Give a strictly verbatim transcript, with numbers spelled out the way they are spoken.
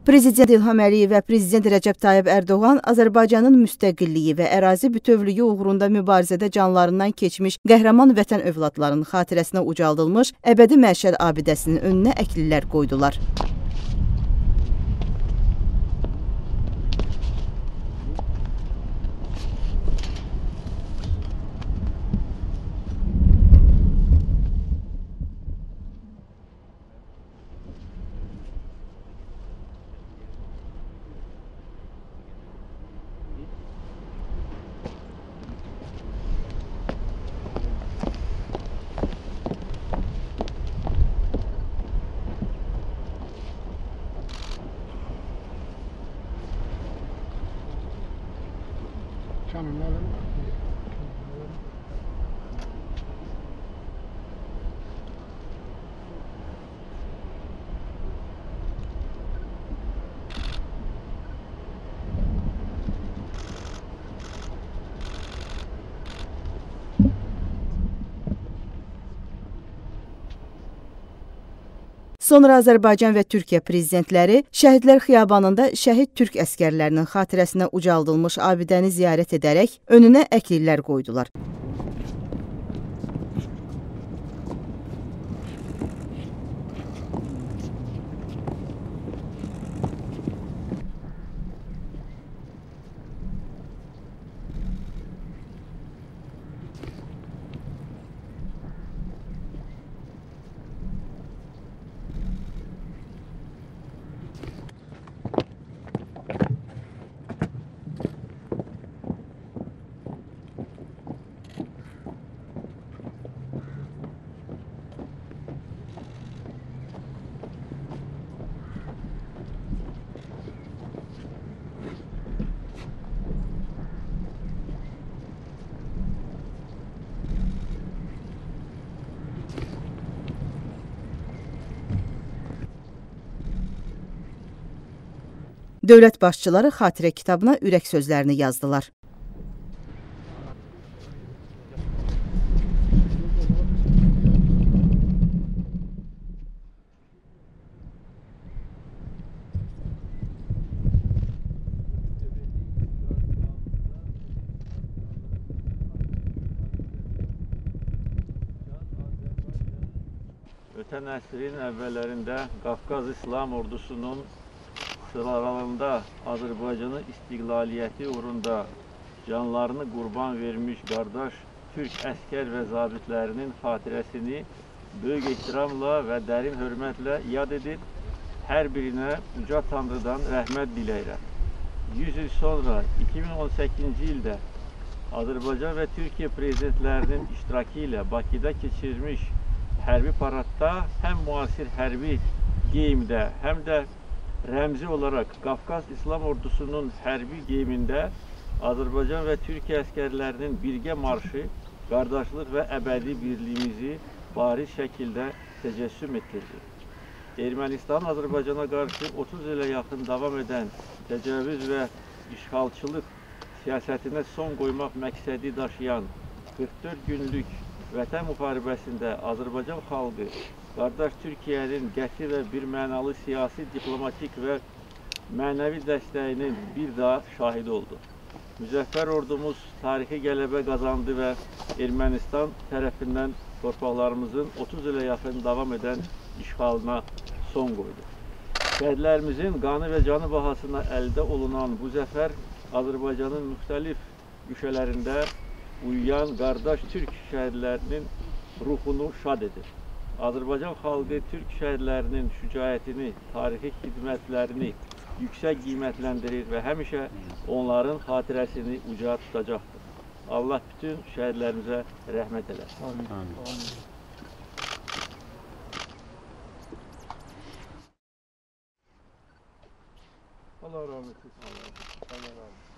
Prezident İlham Əliyev və Prezident Rəcəb Tayyib Ərdoğan Azərbaycanın müstəqilliyi və ərazi bütövlüyü uğrunda mübarizədə canlarından keçmiş qəhrəman vətən övladlarının xatirəsinə ucaldılmış əbədi məşəl abidəsinin önünə əklilər qoydular. Sonra Azərbaycan və Türkiyə prezidentləri Şəhidlər Xiyabanında şəhid türk əsgərlərinin xatirəsinə ucaldılmış abidəni ziyarət edərək önünə əklilər qoydular. Dövlət başçıları xatirə kitabına ürək sözlərini yazdılar. Ötən əsrin əvvəllərində Qafqaz İslam ordusunun sıralarında Azərbaycanın istiqlaliyyəti uğrunda canlarını qurban vermiş qardaş Türk əskər və zabitlərinin xatirəsini böyük ehtiramla və dərin hörmətlə yad edir. Hər birinə uca Tanrıdan rəhmət diləyirəm. yüz il sonra iki min on səkkizinci ildə Azərbaycan və Türkiyə prezidentlərinin iştirakı ilə Bakıda keçirilmiş hərbi paradda həm müasir hərbi geyimdə, həm də rəmzi olaraq Qafqaz İslam ordusunun hərbi geyimində Azərbaycan və Türkiyə əskərlərinin birgə marşı, qardaşlıq və əbədi birliyimizi bariz şəkildə təcəssüm etdirdi. Ermənistan Azərbaycana qarşı otuz ilə yaxın davam edən təcavüz və işğalçılıq siyasətinə son qoymaq məqsədi daşıyan qırx dörd günlük vətən müharibəsində Azərbaycan xalqı qardaş Türkiyənin qəti və birmənalı siyasi, diplomatik və mənəvi dəstəyinin bir daha şahidi oldu. Müzəffər ordumuz tarixi qələbə qazandı və Ermənistan tərəfindən torpaqlarımızın otuz ilə yaxın davam edən işğalına son qoydu. Şəhidlərimizin qanı və canı bahasına əldə olunan bu zəfər Azərbaycanın müxtəlif güşələrində uyuyan qardaş Türk şəhidlərinin ruhunu şad edir. Azərbaycan xalqı Türk şəhidlərinin şücaətini, tarixi xidmətlərini yüksək qiymətləndirir və həmişə onların xatirəsini uca tutacaqdır. Allah bütün şəhidlərimizə rəhmət eləsin. Amin. Allah rahmet eylesin. Allah rahmet eylesin.